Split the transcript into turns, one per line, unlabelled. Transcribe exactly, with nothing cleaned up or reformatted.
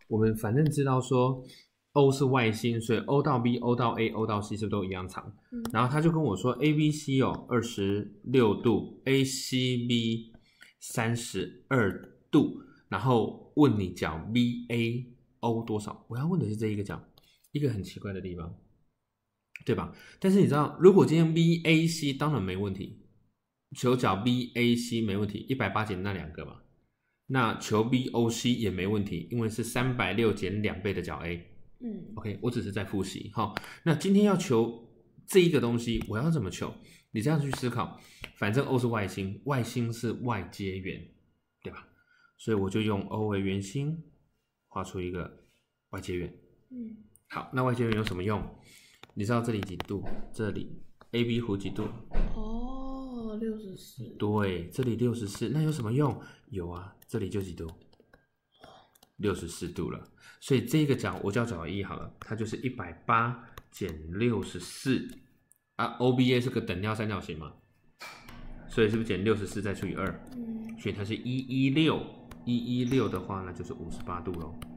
我们反正知道说 O 是外心，所以 O 到 B、O 到 A、O 到 C 是不是都一样长？嗯、然后他就跟我说 A、B、C 哦，二十六度 ，A、C、B 三十二度，然后问你角 B、A、O 多少？我要问的是这一个角，一个很奇怪的地方，对吧？但是你知道，如果今天 B、A、C 当然没问题。求角 B A C 没问题，一百八减那两个嘛。那求 B O C 也没问题，因为是三百六减两倍的角 A。嗯 ，OK， 我只是在复习哈。那今天要求这一个东西，我要怎么求？你这样去思考，反正 O 是外心，外心是外接圆，对吧？所以我就用 O 为圆心，画出一个外接圆。嗯，好，那外接圆有什么用？你知道这里几度？这里 A B 弧几度？
哦，六十四。
对，这里六十四，那有什么用？有啊，这里就几度？六十四度了。所以这个角我叫角一好了，它就是一百八减六十四啊。O B A 是个等腰三角形嘛，所以是不是减六十四再除以二？嗯，所以它是一百一十六，一百一十六的话呢就是五十八度咯。